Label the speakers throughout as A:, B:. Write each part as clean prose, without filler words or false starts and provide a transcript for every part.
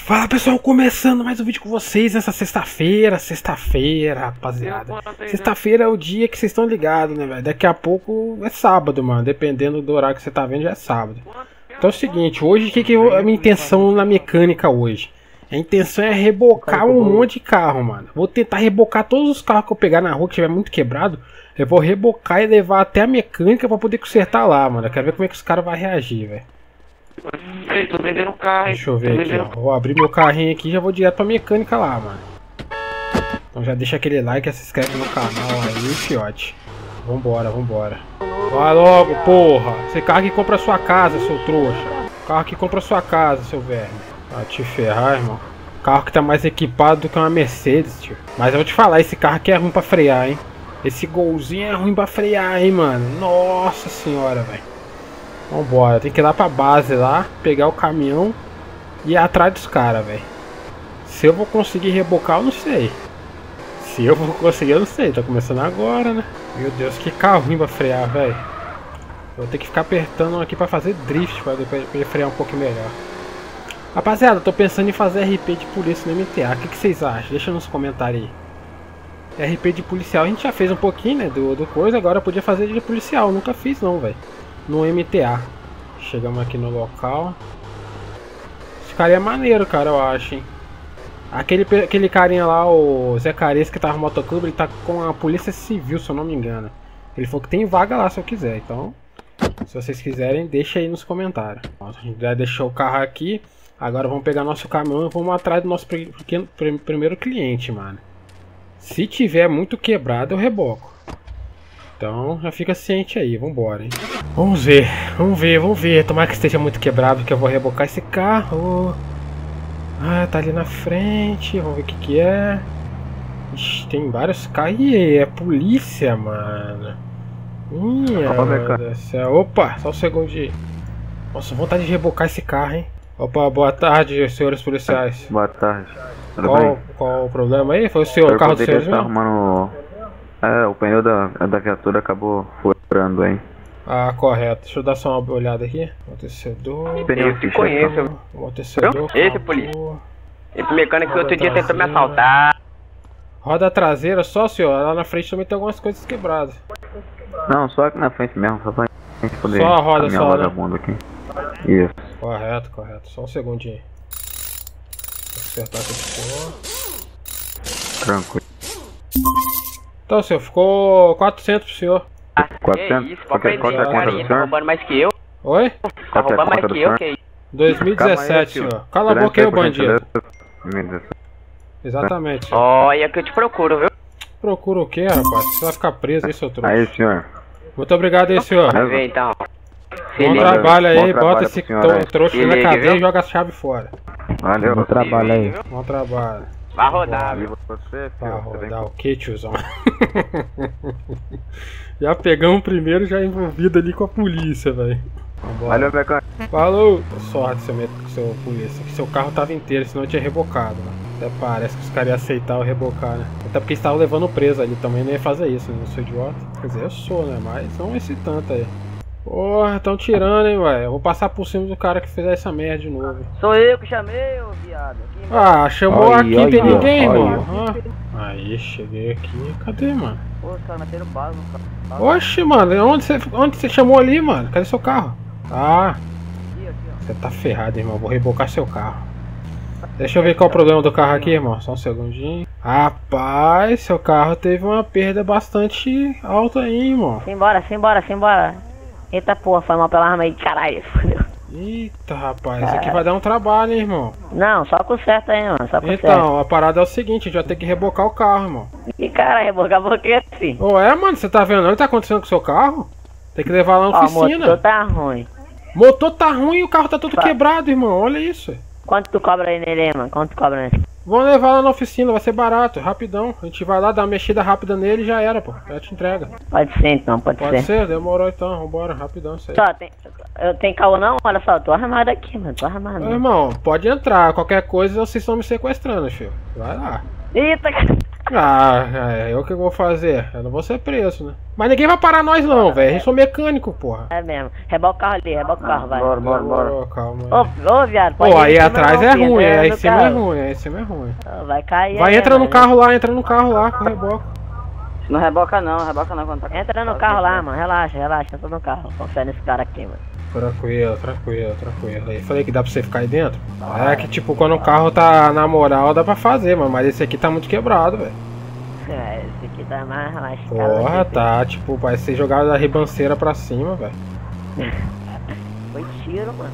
A: Fala pessoal, começando mais um vídeo com vocês nessa sexta-feira, rapaziada. Sexta-feira é o dia que vocês estão ligados, né, velho? Daqui a pouco é sábado, mano. Dependendo do horário que você tá vendo, já é sábado. Então é o seguinte, hoje, a minha intenção na mecânica hoje? A intenção é rebocar um monte de carro, mano. Vou tentar rebocar todos os carros que eu pegar na rua, que estiver muito quebrado. Eu vou rebocar e levar até a mecânica pra poder consertar lá, mano. Eu quero ver como é que os caras vão reagir, velho.
B: Tô vendendo carro.
A: Deixa eu ver aqui, ó. Vou abrir meu carrinho aqui e já vou direto pra mecânica lá, mano. Então já deixa aquele like e se inscreve no canal aí, fiote. Vambora, vambora. Vai logo, porra. Esse carro que compra a sua casa, seu trouxa. Carro que compra a sua casa, seu verme. Vai te ferrar, irmão. Carro que tá mais equipado do que uma Mercedes, tio. Mas eu vou te falar, esse carro aqui é ruim pra frear, hein. Esse golzinho é ruim pra frear, hein, mano. Nossa senhora, velho. Vambora, tem que ir lá pra base lá, pegar o caminhão e ir atrás dos caras, velho. Se eu vou conseguir rebocar, eu não sei. Se eu vou conseguir, eu não sei. Tá começando agora, né? Meu Deus, que carro ruim pra frear, velho. Vou ter que ficar apertando aqui pra fazer drift, pra ele frear um pouco melhor. Rapaziada, tô pensando em fazer RP de polícia no MTA. O que vocês acham? Deixa nos comentários aí. RP de policial, a gente já fez um pouquinho, né, do coisa. Agora eu podia fazer de policial, nunca fiz não, velho. No MTA. Chegamos aqui no local. Esse cara é maneiro, cara, eu acho, hein. Aquele carinha lá, o Zé Cares, que tava no motoclube, ele tá com a polícia civil, se eu não me engano. Ele falou que tem vaga lá se eu quiser, então se vocês quiserem, deixa aí nos comentários. A gente já deixou o carro aqui. Agora vamos pegar nosso caminhão e vamos atrás do nosso primeiro cliente, mano. Se tiver muito quebrado, eu reboco. Então já fica ciente aí, vambora, hein. Vamos ver. Tomara que esteja muito quebrado, que eu vou rebocar esse carro. Ah, tá ali na frente, vamos ver o que é. Ixi, tem vários carros. Ih, é polícia, mano. Opa, só um segundinho. Nossa, vontade de rebocar esse carro, hein. Opa, boa tarde, senhores policiais.
C: Boa tarde. Tudo bem?
A: Qual o problema aí? Foi o senhor, o carro do senhor mesmo?
C: Arrumando... É, o pneu da viatura acabou furando, hein?
A: Ah, correto. Deixa eu dar só uma olhada aqui. Amortecedor.
B: Eu te conheço.
A: Amortecedor.
B: Esse polícia. Esse mecânico que outro dia tentou me assaltar.
A: Roda traseira só, senhor. Lá na frente também tem algumas coisas quebradas.
C: Não, só aqui na frente mesmo. Só pra gente poder...
A: Só a roda só, né?
C: Aqui. Isso.
A: Correto. Só um segundinho. Vou acertar aqui pro senhor.
C: Tranquilo.
A: Então, senhor, ficou 400 pro senhor.
C: 400?
B: Que isso,
C: Qual é a conta do
B: tá
C: senhor?
B: roubando mais que eu.
A: Oi?
B: Tá roubando mais que eu, que isso.
A: 2017, senhor. Cala a boca aí, bandido. Exatamente, senhor.
B: Olha que eu te procuro, viu?
A: Procura o que, rapaz? Você vai ficar preso aí, seu trouxa.
C: Aí, senhor.
A: Muito obrigado aí, senhor.
B: Vai ver então.
A: Bom trabalho aí, bota esse trouxa na cadeia
B: viu?
A: e joga a chave fora.
C: Valeu.
D: Bom trabalho aí.
A: Bom trabalho.
B: Vai rodar, viu?
C: Você,
A: Vai
C: filho, você vem
A: rodar o que, tiozão? Já pegamos o primeiro, já envolvido ali com a polícia, velho.
C: Valeu, mecânico.
A: Falou! Sorte, seu polícia, que seu carro tava inteiro, senão eu tinha rebocado, né? Até parece que os caras iam aceitar o rebocar, né? Até porque estavam levando preso ali, também não ia fazer isso, né? Não sou idiota. Quer dizer, eu sou, né? Mas não esse tanto aí. Porra, tão tirando, hein, velho. Eu vou passar por cima do cara que fizer essa merda de novo.
E: Sou eu que chamei, ô viado.
A: Ah, chamou
D: Aí,
A: aqui, tem
D: aí,
A: ninguém,
D: aí,
A: irmão. Aí, cheguei aqui. Cadê, mano?
E: Pô, os caras meteram bala no carro.
A: Oxe, mano, onde você chamou ali, mano? Cadê seu carro? Ah,
E: Aqui, ó.
A: você tá ferrado, irmão. Vou rebocar seu carro. Deixa eu ver qual é o problema do carro aqui, irmão. Só um segundinho. Rapaz, seu carro teve uma perda bastante alta aí, irmão.
E: Simbora. Eita porra, foi mal pela arma aí de caralho, fodeu.
A: Eita, rapaz, isso aqui vai dar um trabalho, hein, irmão.
E: Não, só conserta aí, mano, só conserta.
A: Então, a parada é o seguinte, a gente vai ter que rebocar o carro, irmão.
E: Que caralho, rebocar por quê, assim?
A: Ô, mano, você tá vendo não o que tá acontecendo com o seu carro? Tem que levar lá na
E: Ó, o
A: oficina.
E: motor tá ruim.
A: Motor tá ruim e o carro tá todo quebrado, irmão, olha isso.
E: Quanto tu cobra aí nele, mano? Quanto tu cobra nele?
A: Vamos levar lá na oficina, vai ser barato, rapidão. A gente vai lá, dar uma mexida rápida nele e já era, pô. Já te entrega.
E: Pode ser então, pode
A: Pode
E: ser.
A: ser? Demorou então, vambora, rapidão, isso aí.
E: Só, eu tenho caô não? Olha só, eu tô armado aqui, mano, tô armado.
A: Meu irmão, pode entrar, qualquer coisa vocês estão me sequestrando, filho. Vai lá.
E: Eita, cara.
A: Ah, eu que vou fazer? Eu não vou ser preso, né? Mas ninguém vai parar nós não, velho. Eu sou mecânico, porra.
E: É mesmo. Reboca o carro ali, reboca o carro, vai.
C: Bora.
A: Ô, calma aí.
E: Ô, viado, pode
A: Pô,
E: ir
A: aí
E: em cima
A: atrás
E: não,
A: é
E: filho,
A: ruim,
E: anda
A: aí em
E: no
A: cima é
E: carro.
A: ruim, aí em cima é ruim.
E: Vai cair.
A: Vai,
E: aí,
A: entra no
E: mano.
A: carro lá, entra no carro lá, com o reboco.
B: Não reboca não quando tá.
E: Entra no carro lá, mano. Relaxa, entra no carro. Confia nesse cara aqui, mano.
A: Tranquilo. Aí falei que dá pra você ficar aí dentro. É que tipo, quando o carro tá na moral dá pra fazer, mano. Mas esse aqui tá muito quebrado, velho.
E: É, esse aqui tá mais relaxado.
A: Porra, tá, tipo, vai ser jogado da ribanceira pra cima, velho.
E: Foi tiro, mano.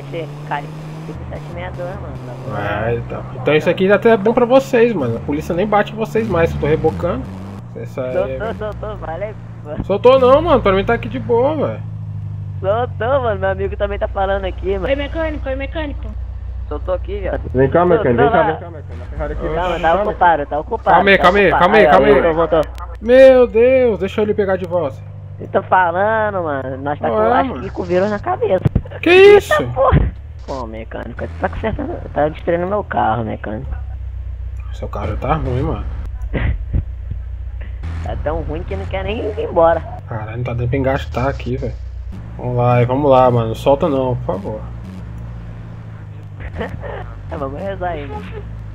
E: 762, mano.
A: É, então isso aqui até é bom pra vocês, mano. A polícia nem bate em vocês mais, eu tô rebocando. Isso aí,
E: Soltou, valeu.
A: soltou não, mano, pra mim tá aqui de boa, velho.
E: Soltou, mano. Meu amigo também tá falando aqui, mano.
D: Oi, mecânico.
B: Soltou aqui, viado.
C: Vem cá, mecânico,
E: Soltou lá.
C: Na Ferrari aqui.
E: Calma, tá ocupado.
A: Calma aí.
E: Voltou.
A: Meu Deus, deixa ele pegar de volta.
E: Eu tô falando, mano. Nós tá com,
A: Ué,
E: acho
A: mano.
E: que com vírus na cabeça.
A: Que isso?
E: Porra. Pô, mecânico, tá consertando, tá destruindo meu carro, mecânico.
A: Seu carro tá ruim, mano.
E: Tá tão ruim que não quer nem ir embora.
A: Caralho, não tá dando pra engastar aqui, velho. Vamos lá, mano. Não solta não, por favor.
E: Vamos rezar aí, mano.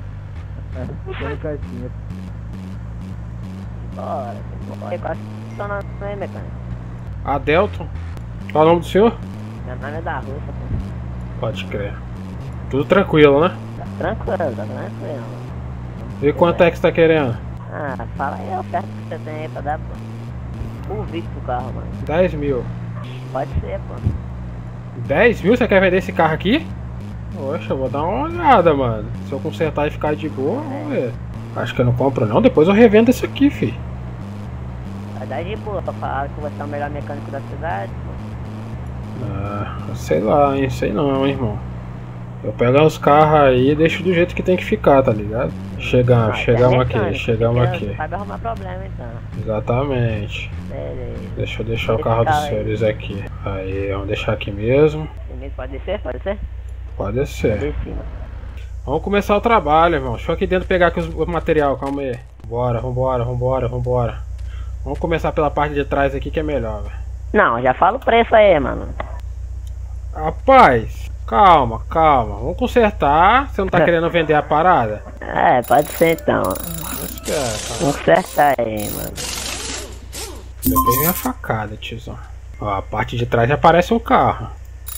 E: Bora. Quase funcionando aí, mecânico.
A: Adelton? Qual é o nome do senhor?
E: Meu nome é da Rússia, pô.
A: Pode crer. Tudo tranquilo, né?
E: Tá tranquilo.
A: E quanto é que você tá querendo?
E: Ah, fala aí a oferta que você tem aí pra dar, pô. O vídeo pro carro, mano.
A: 10 mil.
E: Pode ser, pô.
A: 10 mil? Você quer vender esse carro aqui? Poxa, eu vou dar uma olhada, mano. Se eu consertar e ficar de boa, vamos ver. Acho que eu não compro não, depois eu revendo esse aqui, fi.
E: Vai dar de boa pra falar que você é o melhor mecânico da cidade, pô.
A: Ah, sei lá, hein? Sei não, hein, irmão. Eu pego os carros aí e deixo do jeito que tem que ficar, tá ligado? Chegamos aqui.
E: Vai arrumar problema, então.
A: Exatamente.
E: Beleza.
A: Deixa eu deixar o carro dos senhores aqui. Aí, vamos deixar aqui mesmo.
E: Pode descer?
A: Pode ser.
E: Desci, mano.
A: Vamos começar o trabalho, irmão. Deixa eu aqui dentro pegar aqui o material, calma aí. Vambora. Vamos começar pela parte de trás aqui que é melhor, velho.
E: Não, já fala o preço aí, mano.
A: Rapaz, calma. Vamos consertar. Você não tá querendo vender a parada?
E: É, pode ser então. Conserta aí, mano.
A: Depois vem a facada, tiozão. Ó, a parte de trás já parece um carro.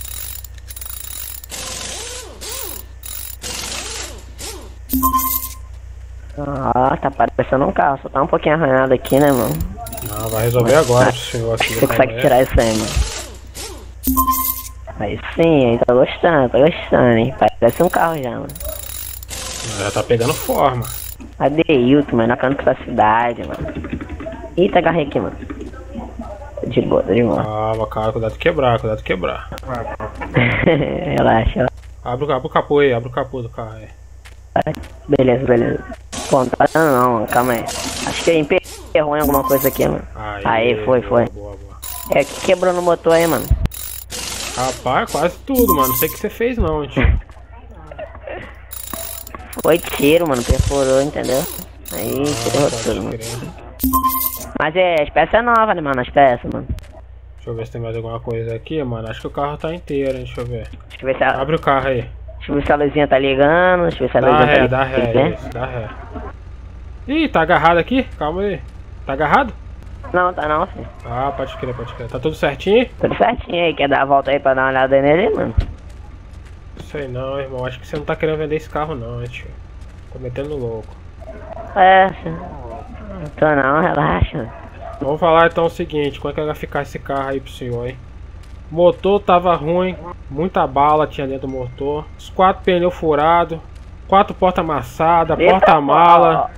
E: Ah, tá parecendo um carro, só tá um pouquinho arranhado aqui, né, mano?
A: Não, vai resolver agora pro senhor aqui.
E: Você consegue tirar isso aí, mano? Aí sim, aí tá gostando, hein? Parece um carro já, mano.
A: Já tá pegando forma.
E: Adeilton, mano, na canto da cidade, mano. Eita, agarrei aqui, mano. De boa.
A: Calma, cuidado de quebrar.
E: Relaxa.
A: Abre o capô aí, abre o capô do carro aí.
E: Beleza. Pô, não tá dando não, calma aí. Acho que emperrou em alguma coisa aqui, mano. Aí, foi.
A: Boa.
E: É, o que quebrou no motor aí, mano?
A: Rapaz, quase tudo, mano. Não sei o que você fez não, tio.
E: Foi tiro, mano, perfurou, entendeu? Aí, ferrou tudo, mano. Mas as peças é nova, né, mano, as peças, mano.
A: Deixa eu ver se tem mais alguma coisa aqui, mano. Acho que o carro tá inteiro, hein, deixa eu ver.
E: Deixa eu ver se a...
A: Abre o carro aí.
E: Deixa eu ver se a luzinha tá ligando, deixa eu ver se a luzinha tá ligando.
A: Dá ré. Ih, tá agarrado aqui? Calma aí. Tá agarrado?
E: Não, tá não, filho.
A: Ah, pode crer. Tá tudo certinho?
E: Tudo certinho aí, quer dar a volta aí pra dar uma olhada nele, mano?
A: Sei não, irmão. Acho que você não tá querendo vender esse carro não, tio. Tô metendo louco.
E: Não tô não, relaxa.
A: Vamos falar então o seguinte, quanto é que vai ficar esse carro aí pro senhor, hein? O motor tava ruim, muita bala tinha dentro do motor, os 4 pneus furados, 4 portas amassadas, porta-mala,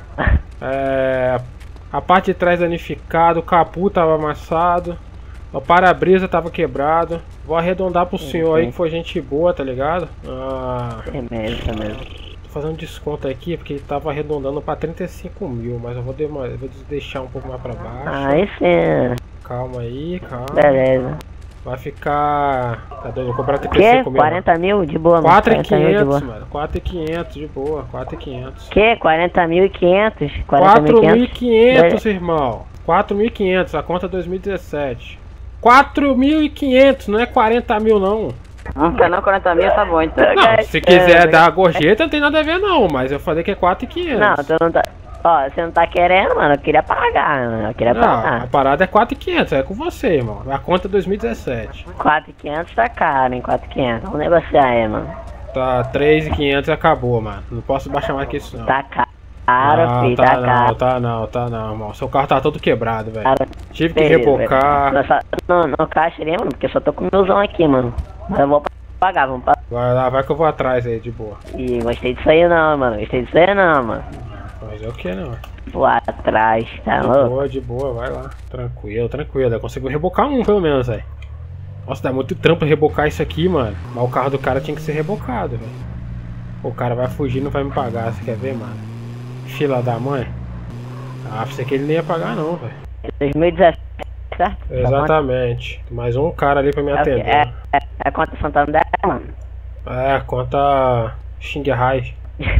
A: a parte de trás danificada, o capô tava amassado, o para-brisa tava quebrado. Vou arredondar pro senhor aí que foi gente boa, tá ligado?
E: É mesmo.
A: Tô fazendo desconto aqui porque ele tava arredondando pra 35 mil, mas eu vou deixar um pouco mais pra baixo.
E: Aí sim.
A: Calma aí.
E: Beleza.
A: Vai ficar... Tá doido? Vou comprar TPC
E: Que?
A: comigo.
E: 40 mil de boa, mano.
A: 4.500, mano. 4.500 de boa. 4.500.
E: Que? 40.500?
A: 4.500, irmão. 4.500. A conta 2017. 4.500, não é 40 mil, não.
B: Não quer não, 40 mil tá bom, então.
A: Não, se quiser dar a gorjeta, não tem nada a ver, não. Mas eu falei que é 4.500.
E: Não, tu não tá... Ó, você não tá querendo, mano. Eu queria pagar, mano. Eu queria
A: Não,
E: pagar.
A: a parada é 4.500, é com você, irmão. A conta é 2017.
E: 4.500 tá caro, hein? 4.500. Vamos negociar aí, mano.
A: Tá, 3.500 acabou, mano. Não posso baixar mais que isso, não.
E: Tá caro, filho.
A: tá
E: Tá
A: não,
E: caro.
A: tá não, irmão. Seu carro tá todo quebrado, velho.
E: Cara,
A: Tive que
E: beleza,
A: rebocar.
E: velho. No caixa ali, mano, porque eu só tô com o meuzão aqui, mano. Mas eu vou pagar, vamos pagar.
A: Vai lá, vai que eu vou atrás aí, de boa.
E: Ih, gostei disso aí não, mano. Gostei disso aí não, mano.
A: Mas é o que, não?
E: Vou atrás, tá louco?
A: De boa, vai lá. Tranquilo, tranquilo. Eu consigo rebocar um, pelo menos, velho. Nossa, dá muito trampo rebocar isso aqui, mano. Mas o carro do cara tinha que ser rebocado, velho. O cara vai fugir e não vai me pagar, você quer ver, mano? Fila da mãe? Ah, pensei que ele não ia pagar, não, velho.
E: 2017, certo?
A: Exatamente. Mais um cara ali pra me atender.
E: É conta Santander, mano?
A: É, conta Xinghai.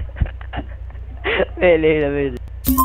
E: Beleza.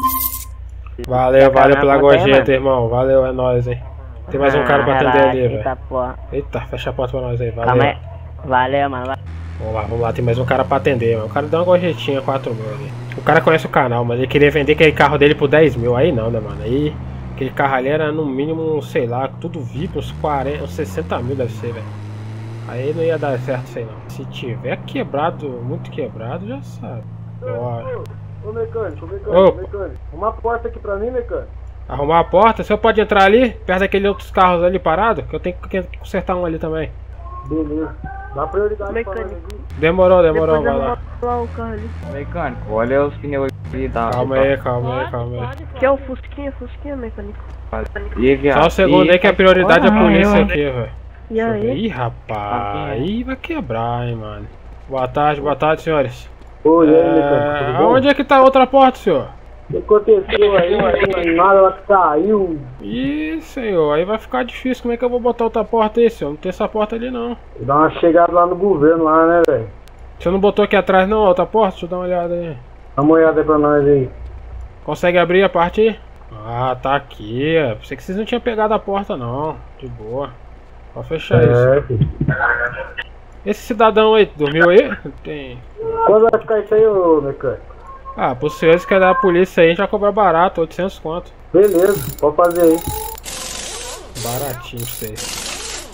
A: Valeu pela gorjeta, irmão. Valeu, é nóis, hein. Tem mais um cara pra atender ali, velho.
E: Eita, porra.
A: Eita, fecha a porta pra nós aí,
E: Calma
A: valeu.
E: aí. Valeu, mano.
A: Vamos lá, tem mais um cara pra atender, mano. O cara deu uma gorjetinha, 4 mil ali. O cara conhece o canal, mas ele queria vender aquele carro dele por 10 mil. Aí não, né, mano? Aí, aquele carro ali era no mínimo, sei lá, tudo VIP, uns 40, uns 60 mil deve ser, velho. Aí não ia dar certo, sei não. Se tiver quebrado, muito quebrado, já sabe. Bora.
D: Ô mecânico,
A: Opa.
D: uma porta aqui pra mim, mecânico.
A: Arrumar a porta? O senhor pode entrar ali, perto daqueles outros carros ali parado? Que eu tenho que consertar um ali também.
D: Beleza. Dá prioridade pra nós aqui.
A: Demorou, vai lá.
B: Mecânico, olha os pneus aqui da...
A: Calma aí.
F: Que é o Fusquinha, mecânico.
A: Só um segundo aí que a prioridade é a polícia aqui, velho.
F: E aí?
A: Ih, rapaz, aí vai quebrar, hein, mano. Boa tarde, senhores.
D: Oi, aí, mecânico, tudo bom?
A: Aonde é que tá a outra porta, senhor?
D: O que aconteceu aí? Nada lá que saiu.
A: Ih, senhor, aí vai ficar difícil. Como é que eu vou botar outra porta aí, senhor? Não tem essa porta ali, não.
D: Dá uma chegada lá no governo, lá, né, velho?
A: Você não botou aqui atrás, não, a outra porta? Deixa eu dar uma olhada aí.
D: Dá uma olhada aí pra nós aí.
A: Consegue abrir a parte aí? Ah, tá aqui. Pensei que vocês não tinham pegado a porta, não. De boa. Pode fechar isso. Esse cidadão aí, dormiu aí? Tem...
D: Quando vai ficar isso aí, ô mecânico?
A: Ah, pro senhores que é da polícia aí, a gente vai cobrar barato, 800 conto.
D: Beleza, pode fazer aí.
A: Baratinho pra vocês.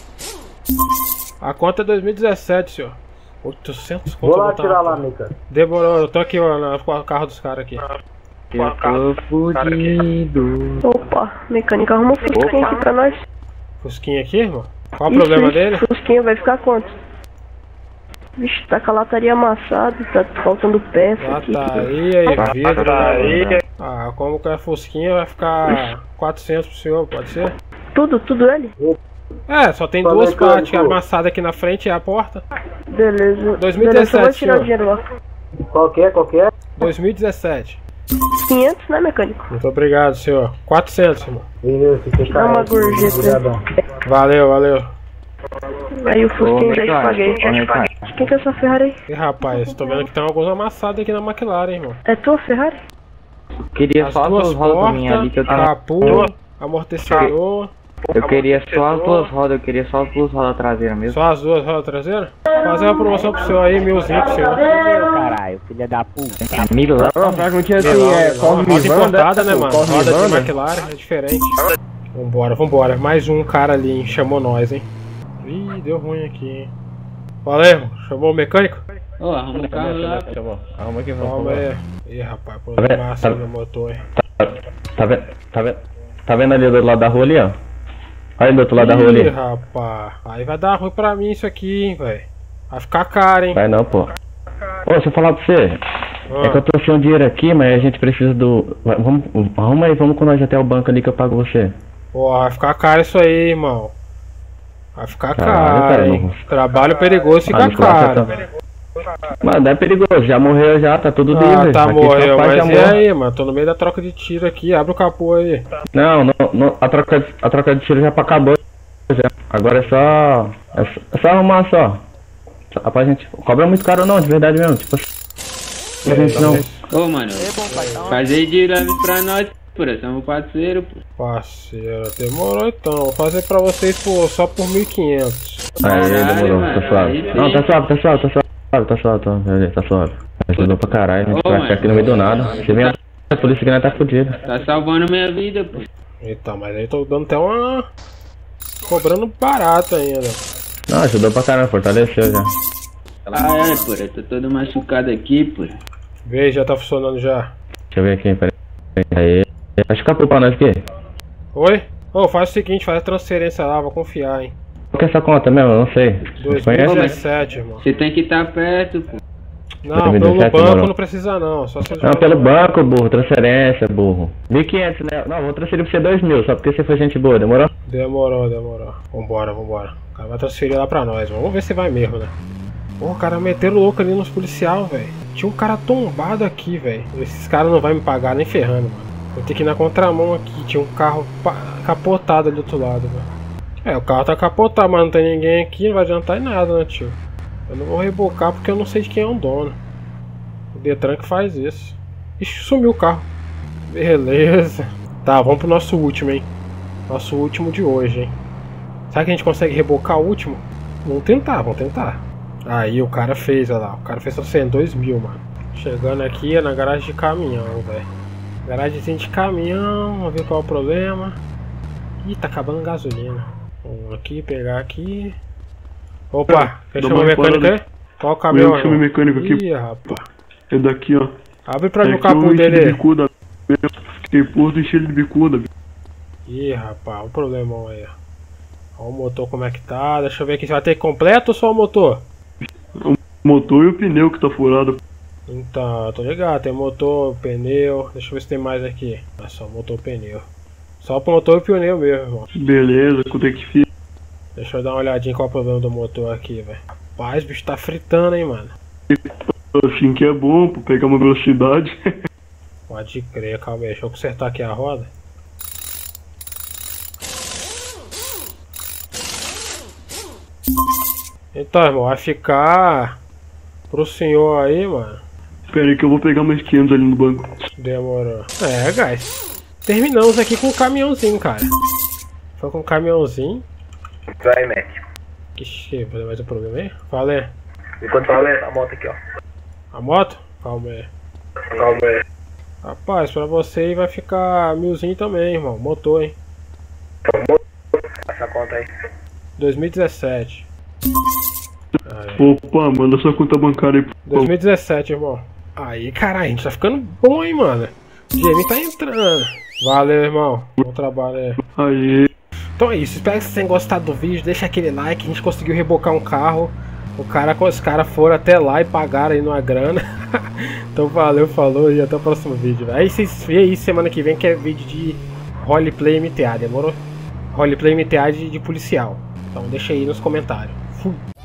A: A conta é 2017, senhor. 800 conto.
D: Vou lá tirar lá, mecânico.
A: Demorou, eu tô aqui, ó, no carro dos caras aqui.
B: Eu tô fudido.
F: Opa, mecânico, arruma um Fusquinha aqui pra nós.
A: Fusquinha aqui, irmão? Qual o problema dele?
F: Fusquinha vai ficar quanto? Vixe, tá com a lataria amassada, tá faltando peça aqui.
A: Lataria e vidro. Ah, como que é Fusquinha, vai ficar 400 pro senhor, pode ser?
F: Tudo ele?
A: É, só tem duas partes amassadas aqui na frente, é a porta.
F: Beleza.
A: 2017,
F: Beleza, eu vou tirar
A: senhor.
F: o dinheiro lá.
D: Qual que é?
A: 2017.
F: 500, né, mecânico?
A: Muito obrigado, senhor. 400, irmão.
D: Beleza, fica
F: Dá uma gorjeta.
A: Valeu.
F: Aí o Fusquinha já te paguei. Quem que é essa Ferrari aí?
A: E rapaz, tô vendo que tem alguns amassados aqui na McLaren, irmão.
F: É tua Ferrari?
B: Queria
A: As
B: só as
A: duas
B: duas rodas minhas ali que eu
A: portas,
B: tenho.
A: capô, amortecedor.
B: Eu queria só as duas rodas, traseiras mesmo.
A: Só as duas rodas traseiras? Fazer uma promoção pro senhor aí, 1000zinho pro senhor.
E: Caralho, filha da puta.
B: Milão.
D: Perguntinha
A: Roda importada, né, mano? Roda de McLaren, é diferente. Vambora. Mais um cara ali, hein? Chamou nós, hein? Ih, deu ruim aqui, hein? Valeu, chamou o mecânico?
G: Ô, arruma o carro lá. Arruma aqui,
A: Calma aí. Ih, rapaz, problemaço no motor, hein?
G: Tá vendo ali do outro lado da rua ali, ó? Olha do outro lado da rua
A: Ih,
G: ali.
A: rapaz, aí vai dar ruim pra mim isso aqui, hein, velho. Vai ficar caro, hein?
G: Vai não, pô. Ô, deixa eu falar pra você. É que eu tô sem um dinheiro aqui, mas a gente precisa do... Arruma aí, vamos com nós até o banco ali que eu pago você.
A: Pô, vai ficar caro isso aí, irmão. Vai ficar
G: Caralho,
A: caro,
G: cara,
A: hein?
G: não.
A: Trabalho perigoso fica
G: Olha, claro,
A: caro.
G: Mano, não é perigoso, já morreu já, tá tudo livre.
A: Ah, tá,
G: Aqui
A: morreu,
G: só faz
A: mas e
G: amor.
A: aí, mano? Tô no meio da troca de tiro aqui, abre o capô aí.
G: Não, a troca de tiro já acabou. Agora é só arrumar só. Rapaz, gente, cobra muito caro não, de verdade mesmo. Tipo assim, a gente não.
H: Ô, mano, fazer de leve pra nós, pura, somos parceiro, pô.
A: Parceiro, demorou então. Vou fazer pra vocês só por 1.500.
G: Aí, demorou,
H: mano,
G: tá suave.
H: aí
G: Não,
H: sim.
G: tá suave. Ajudou pra caralho, a gente vai ficar aqui no meio do nada. Se vem a polícia que nós tá fudido.
H: Tá salvando minha vida, pô.
A: Eita, mas aí tô dando até uma... cobrando barato ainda.
G: Não, ajudou pra caralho, fortaleceu já.
H: Ah, é, pô, eu tô todo machucado aqui, pô.
A: Vê, já tá funcionando já.
G: Deixa eu ver aqui, peraí. Aí. Acho que capô pra nós aqui.
A: Oi? Ô, faz o seguinte, faz a transferência lá, vou confiar, hein.
G: Qual que é essa conta mesmo? Eu não sei. Conhece?
A: 2017, irmão.
H: Você tem que estar perto, pô.
A: Não, pelo
G: 2017
A: banco
G: demorou.
A: não precisa não, só você
G: Não, pelo banco, burro, transferência, burro. 1.500, né? Não, vou transferir pra você 2.000, só porque você foi gente boa, demorou?
A: Demorou. Vambora. O cara vai transferir lá pra nós, vamos ver se vai mesmo, né. Pô, o cara meteram louco ali nos policial, velho. Tinha um cara tombado aqui, velho. Esses caras não vão me pagar nem ferrando, mano. Vou ter que ir na contramão aqui, tinha um carro capotado ali do outro lado, velho. É, o carro tá capotado, mas não tem ninguém aqui, não vai adiantar em nada, né, tio? Eu não vou rebocar porque eu não sei de quem é o dono. O Detran que faz isso. Ixi, sumiu o carro. Beleza. Tá, vamos pro nosso último, hein. Nosso último de hoje, hein. Será que a gente consegue rebocar o último? Vamos tentar. Aí o cara fez, olha lá. O cara fez 2.000, mano. Chegando aqui é na garagem de caminhão, velho. Garagemzinha de caminhão, vamos ver qual é o problema. Ih, tá acabando a gasolina. Vamos aqui, pegar aqui. Opa, quer chamar o mecânico aí? Qual o caminhão?
I: Eu chamo o mecânico aqui.
A: Ih, rapaz.
I: É daqui, ó.
A: Abre pra mim o
I: Aqui eu
A: capô
I: enchi de
A: dele.
I: bicuda. Fiquei puto e enchi ele de bicuda.
A: Ih, rapaz, o problemão aí. Ó o motor como é que tá. Deixa eu ver aqui, você vai ter completo ou só o motor?
I: O motor e o pneu que tá furado.
A: Então, tô ligado, tem motor, pneu. Deixa eu ver se tem mais aqui. É só motor, pneu. Só o motor e o pneu mesmo, irmão.
I: Beleza, quanto é que fica?
A: Deixa eu dar uma olhadinha qual é o problema do motor aqui, velho. Rapaz, o bicho tá fritando, hein, mano.
I: Assim que é bom, pra pegar uma velocidade.
A: Pode crer, calma aí, deixa eu consertar aqui a roda. Então, irmão, vai ficar pro senhor aí, mano.
I: Pera aí que eu vou pegar mais 500 ali no banco.
A: Demorou. É, guys. Terminamos aqui com o caminhãozinho, cara. Foi com o caminhãozinho.
B: Vai, Mac.
A: Ixi, vai mais um problema aí? Fala aí.
B: Enquanto fala, a moto aqui, ó.
A: A moto? Calma aí. Rapaz, pra você aí vai ficar 1.000zinho também, irmão. Motor, hein.
B: Essa conta aí.
A: 2017. Aí.
I: Opa, manda sua conta bancária aí.
A: 2017, irmão. Aí, caralho, a gente tá ficando bom, hein, mano. O Jamie tá entrando. Valeu, irmão. Bom trabalho aí.
I: Aí.
A: Então é isso, espero que vocês tenham gostado do vídeo, deixa aquele like, a gente conseguiu rebocar um carro. Os caras foram até lá e pagaram aí numa grana. Então valeu, falou e até o próximo vídeo. Aí vocês veem aí semana que vem que é vídeo de roleplay MTA, demorou? Roleplay MTA de policial. Então deixa aí nos comentários. Fui.